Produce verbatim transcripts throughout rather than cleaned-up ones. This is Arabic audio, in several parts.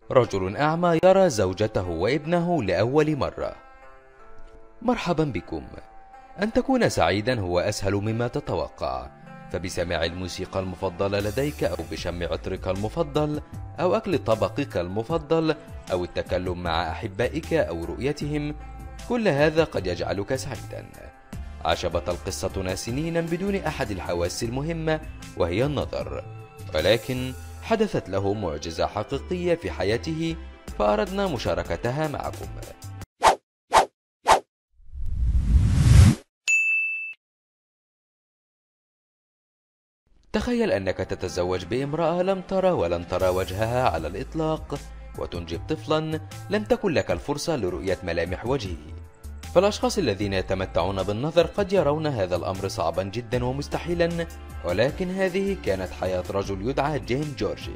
رجل أعمى يرى زوجته وابنه لأول مرة. مرحبا بكم. أن تكون سعيدا هو أسهل مما تتوقع، فبسماع الموسيقى المفضلة لديك أو بشم عطرك المفضل أو أكل طبقك المفضل أو التكلم مع أحبائك أو رؤيتهم، كل هذا قد يجعلك سعيدا. عاش بطل قصتنا سنينا بدون أحد الحواس المهمة وهي النظر، ولكن حدثت له معجزة حقيقية في حياته فأردنا مشاركتها معكم. تخيل أنك تتزوج بامرأة لم ترى ولن ترى وجهها على الإطلاق، وتنجب طفلا لم تكن لك الفرصة لرؤية ملامح وجهه. فالأشخاص الذين يتمتعون بالنظر قد يرون هذا الأمر صعبا جدا ومستحيلا، ولكن هذه كانت حياة رجل يدعى جين جورجي.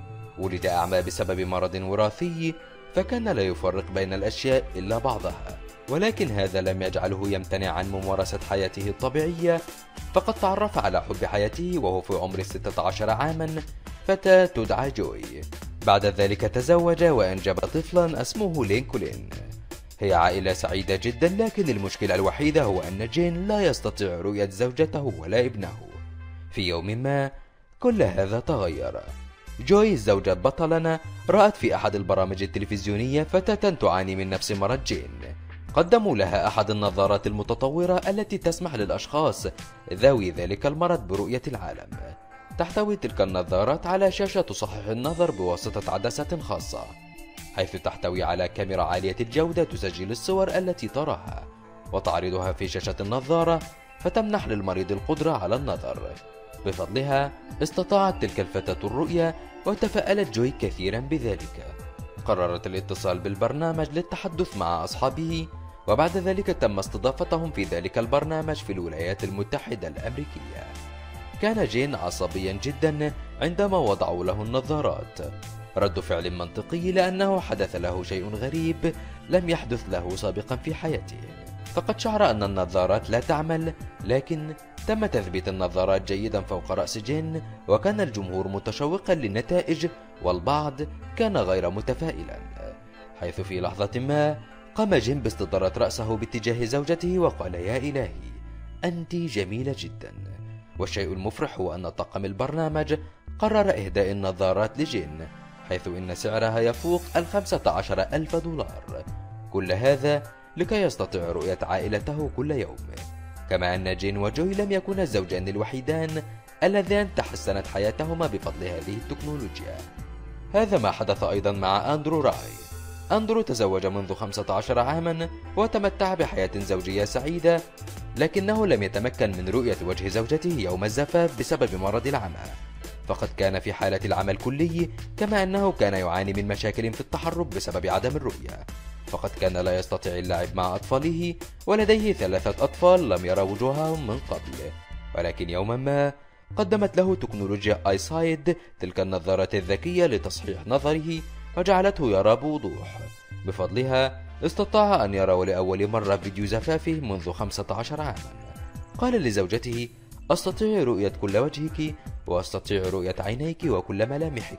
ولد أعمى بسبب مرض وراثي، فكان لا يفرق بين الأشياء إلا بعضها، ولكن هذا لم يجعله يمتنع عن ممارسة حياته الطبيعية. فقد تعرف على حب حياته وهو في عمر ستة عشر عاما فتاة تدعى جوي. بعد ذلك تزوج وأنجب طفلا اسمه لينكولين. هي عائلة سعيدة جدا، لكن المشكلة الوحيدة هو أن جين لا يستطيع رؤية زوجته ولا ابنه. في يوم ما كل هذا تغير. جوي الزوجة بطلنا رأت في أحد البرامج التلفزيونية فتاة تعاني من نفس مرض جين. قدموا لها أحد النظارات المتطورة التي تسمح للأشخاص ذوي ذلك المرض برؤية العالم. تحتوي تلك النظارات على شاشة تصحح النظر بواسطة عدسة خاصة، حيث تحتوي على كاميرا عالية الجودة تسجل الصور التي تراها وتعرضها في شاشة النظارة، فتمنح للمريض القدرة على النظر. بفضلها استطاعت تلك الفتاة الرؤية، وتفاءلت جوي كثيرا بذلك. قررت الاتصال بالبرنامج للتحدث مع أصحابه، وبعد ذلك تم استضافتهم في ذلك البرنامج في الولايات المتحدة الأمريكية. كان جين عصبيا جدا عندما وضعوا له النظارات، رد فعل منطقي لأنه حدث له شيء غريب لم يحدث له سابقا في حياته. فقد شعر أن النظارات لا تعمل، لكن تم تثبيت النظارات جيدا فوق رأس جين، وكان الجمهور متشوقا للنتائج والبعض كان غير متفائلا. حيث في لحظة ما قام جين باستدارة رأسه باتجاه زوجته وقال: يا إلهي أنت جميلة جدا. والشيء المفرح هو أن طاقم البرنامج قرر إهداء النظارات لجين، حيث إن سعرها يفوق الخمسة عشر ألف دولار. كل هذا لكي يستطيع رؤية عائلته كل يوم. كما أن جين وجوي لم يكونا الزوجان الوحيدان اللذان تحسنت حياتهما بفضل هذه التكنولوجيا. هذا ما حدث أيضا مع أندرو راي. أندرو تزوج منذ خمسة عشر عاما وتمتع بحياة زوجية سعيدة، لكنه لم يتمكن من رؤية وجه زوجته يوم الزفاف بسبب مرض العمى. فقد كان في حالة العمى الكلي، كما أنه كان يعاني من مشاكل في التحرك بسبب عدم الرؤية. فقد كان لا يستطيع اللعب مع أطفاله، ولديه ثلاثة أطفال لم يرى وجوههم من قبل. ولكن يوما ما قدمت له تكنولوجيا آي سايد تلك النظارة الذكية لتصحيح نظره وجعلته يرى بوضوح. بفضلها استطاع أن يرى لأول مرة فيديو زفافه منذ خمسة عشر عاما. قال لزوجته: أستطيع رؤية كل وجهك، وأستطيع رؤية عينيك وكل ملامحك.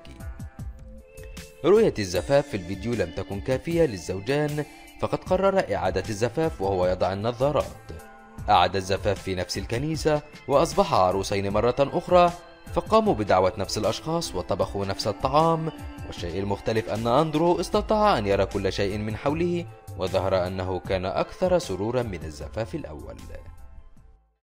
رؤية الزفاف في الفيديو لم تكن كافية للزوجان، فقد قرر إعادة الزفاف وهو يضع النظارات. أعاد الزفاف في نفس الكنيسة وأصبح عروسين مرة أخرى، فقاموا بدعوة نفس الأشخاص وطبخوا نفس الطعام. والشيء المختلف أن أندرو استطاع أن يرى كل شيء من حوله، وظهر أنه كان أكثر سرورا من الزفاف الأول.